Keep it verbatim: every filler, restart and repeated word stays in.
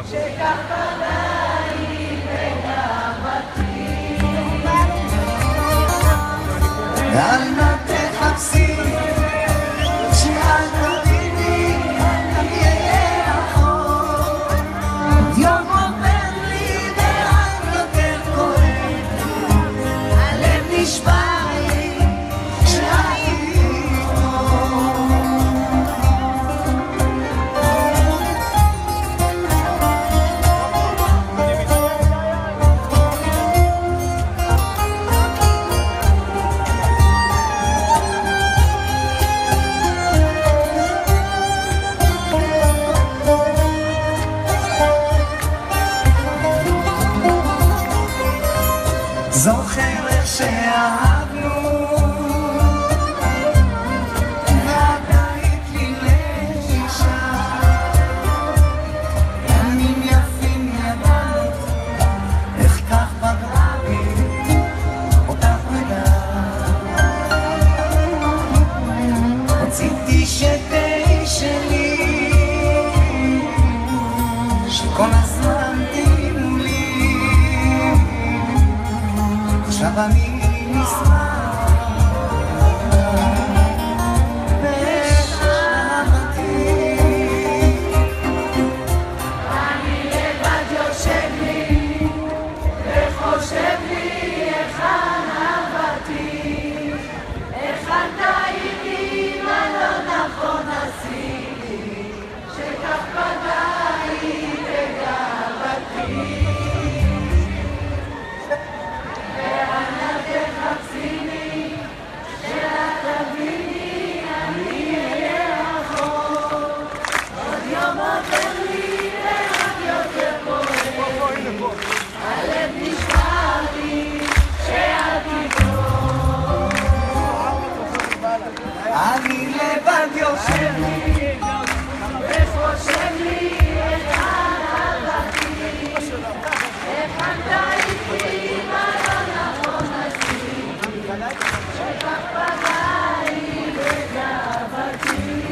שכך פניי בגאוותי. אל נא תחפשי שאל תביני אני אהיה רחוק. יום עובר לי ועד יותר כואב, הלב נשבר לי שהייתי זוכר איך שאהבנו ואת היית לי לאישה, ימים יפים ידענו איך כך פגעה בי אותך פרידה. רציתי שתהיי שלי, שכל הזמן תהיי מולי. עכשיו אני נשמח בשמתי. אני לבד יושב לי וחושב לי היכן אהבתי, היכן טעיתי, מה לא נכון עשיתי, שכך פגעי בגאוותי. ואנא תחפשיני, שאל תביני אני אהיה רחוק. עוד יום עובר לי ועוד יותר כואב, הלב נשבר לי שהייתי פה. אני לבד יושב לי וחושב לי היכן אהבתי, היכן טעיתי, מה לא נכון עשיתי, שכך פגעי בגאוותי.